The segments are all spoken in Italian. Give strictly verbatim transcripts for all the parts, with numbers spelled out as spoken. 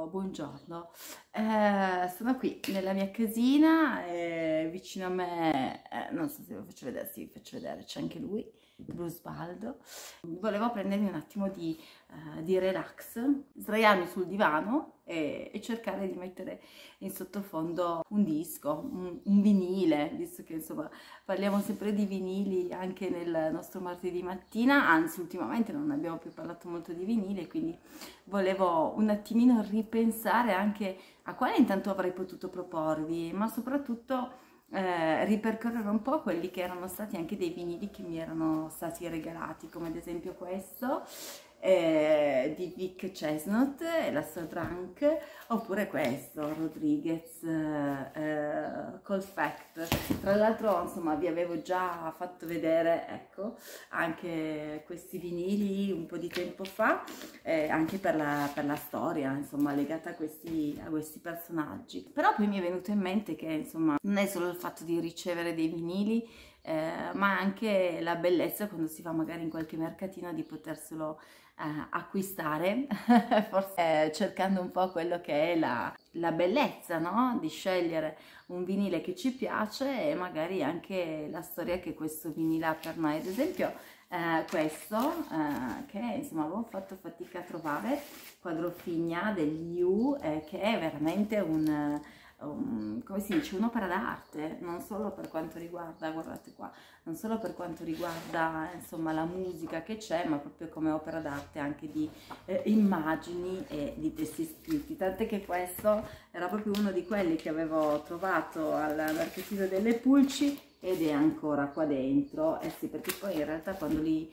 buongiorno. Eh, sono qui nella mia casina, eh, vicino a me, eh, non so se lo faccio vedere, sì, vi faccio vedere, c'è anche lui, Bruce Baldo. Volevo prendermi un attimo di, eh, di relax, sdraiarmi sul divano e, e cercare di mettere in sottofondo un disco, un, un vinile, visto che insomma parliamo sempre di vinili anche nel nostro martedì mattina, anzi ultimamente non abbiamo più parlato molto di vinile, quindi volevo un attimino ripensare anche a quale intanto avrei potuto proporvi, ma soprattutto eh, ripercorrere un po' quelli che erano stati anche dei vinili che mi erano stati regalati, come ad esempio questo eh, di Vic Chesnut e la sua Drunk, oppure questo Rodriguez eh, eh, Cold Fact. Tra l'altro insomma vi avevo già fatto vedere, ecco, anche questi vinili un po' di tempo fa, eh, anche per la, per la storia insomma legata a questi, a questi personaggi. Però poi mi è venuto in mente che insomma non è solo il fatto di ricevere dei vinili, eh, ma anche la bellezza quando si va magari in qualche mercatino di poterselo eh, acquistare, forse eh, cercando un po' quello che è la, la bellezza, no? Di scegliere un vinile che ci piace e magari anche la storia che questo vinile ha per noi. Ad esempio eh, questo eh, che insomma avevo fatto fatica a trovare, Quadrofigna degli U, eh, che è veramente un Um, come si dice, un'opera d'arte, non solo per quanto riguarda, guardate qua, non solo per quanto riguarda insomma la musica che c'è, ma proprio come opera d'arte anche di eh, immagini e di testi scritti, tant'è che questo era proprio uno di quelli che avevo trovato al mercatino delle Pulci ed è ancora qua dentro, eh sì, perché poi in realtà quando li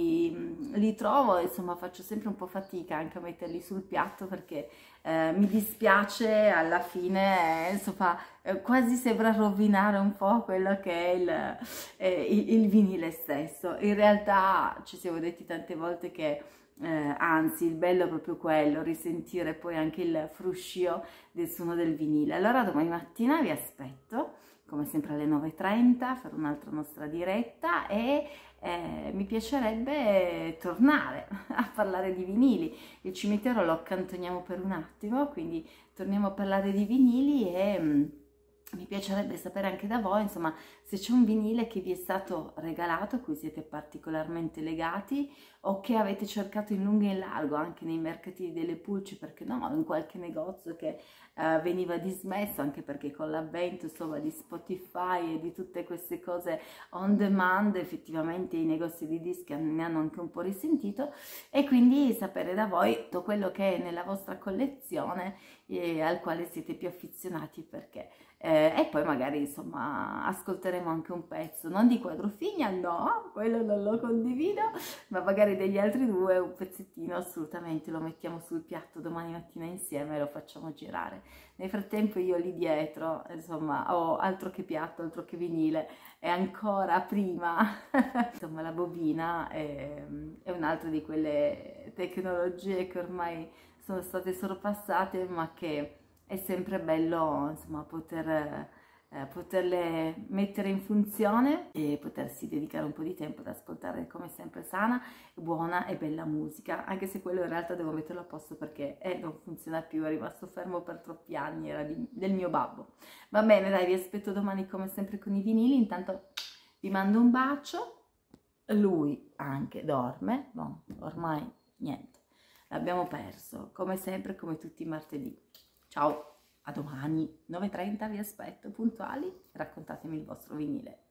Li, li trovo, insomma faccio sempre un po' fatica anche a metterli sul piatto perché eh, mi dispiace alla fine, eh, insomma eh, quasi sembra rovinare un po' quello che è il, eh, il, il vinile stesso. In realtà ci siamo detti tante volte che eh, anzi il bello è proprio quello, risentire poi anche il fruscio del suono del vinile. Allora domani mattina vi aspetto come sempre alle nove e trenta per un'altra nostra diretta e eh, mi piacerebbe tornare a parlare di vinili. Il cimitero lo accantoniamo per un attimo, quindi torniamo a parlare di vinili e mh, mi piacerebbe sapere anche da voi, insomma, se c'è un vinile che vi è stato regalato, a cui siete particolarmente legati o che avete cercato in lungo e in largo anche nei mercatini delle Pulci, perché no, in qualche negozio che eh, veniva dismesso, anche perché con l'avvento insomma di Spotify e di tutte queste cose on demand effettivamente i negozi di dischi ne hanno anche un po' risentito, e quindi sapere da voi tutto quello che è nella vostra collezione e al quale siete più affezionati, perché eh, e poi magari insomma ascolteremo anche un pezzo, non di Quadrofigna, no, quello non lo condivido, ma magari degli altri due, un pezzettino assolutamente lo mettiamo sul piatto domani mattina insieme e lo facciamo girare. Nel frattempo io lì dietro insomma ho altro che piatto, altro che vinile, e ancora prima insomma la bobina è, è un'altra di quelle tecnologie che ormai sono state sorpassate, ma che è sempre bello insomma poter, eh, poterle mettere in funzione e potersi dedicare un po' di tempo ad ascoltare come sempre sana, buona e bella musica, anche se quello in realtà devo metterlo a posto perché eh, non funziona più, è rimasto fermo per troppi anni, era di, del mio babbo. Va bene, dai, vi aspetto domani come sempre con i vinili, intanto vi mando un bacio, lui anche dorme, no, ormai niente, l'abbiamo perso, come sempre, come tutti i martedì. Ciao, a domani, nove e trenta vi aspetto puntuali, raccontatemi il vostro vinile.